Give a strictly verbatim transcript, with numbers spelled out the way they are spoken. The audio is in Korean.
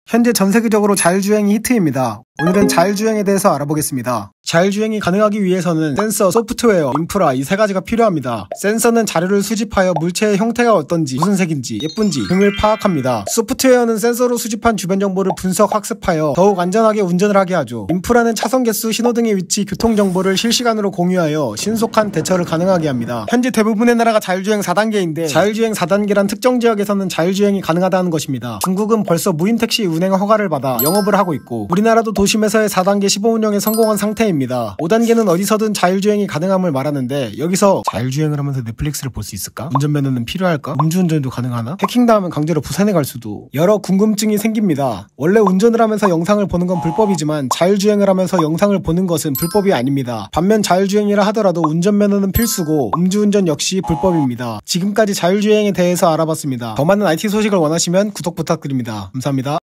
현재 전 세계적으로 자율주행이 히트입니다. 오늘은 자율주행에 대해서 알아보겠습니다. 자율주행이 가능하기 위해서는 센서, 소프트웨어, 인프라 이 세 가지가 필요합니다. 센서는 자료를 수집하여 물체의 형태가 어떤지, 무슨 색인지, 예쁜지 등을 파악합니다. 소프트웨어는 센서로 수집한 주변 정보를 분석, 학습하여 더욱 안전하게 운전을 하게 하죠. 인프라는 차선 개수, 신호등의 위치, 교통 정보를 실시간으로 공유하여 신속한 대처를 가능하게 합니다. 현재 대부분의 나라가 자율주행 사 단계인데 자율주행 사 단계란 특정 지역에서는 자율주행이 가능하다는 것입니다. 중국은 벌써 무인택시 운행 허가를 받아 영업을 하고 있고 우리나라도 도심에서의 사 단계 시범 운영에 성공한 상태입니다. 오 단계는 어디서든 자율주행이 가능함을 말하는데 여기서 자율주행을 하면서 넷플릭스를 볼 수 있을까? 운전면허는 필요할까? 음주운전도 가능하나? 해킹당하면 강제로 부산에 갈 수도. 여러 궁금증이 생깁니다. 원래 운전을 하면서 영상을 보는 건 불법이지만 자율주행을 하면서 영상을 보는 것은 불법이 아닙니다. 반면 자율주행이라 하더라도 운전면허는 필수고 음주운전 역시 불법입니다. 지금까지 자율주행에 대해서 알아봤습니다. 더 많은 아이티 소식을 원하시면 구독 부탁드립니다. 감사합니다.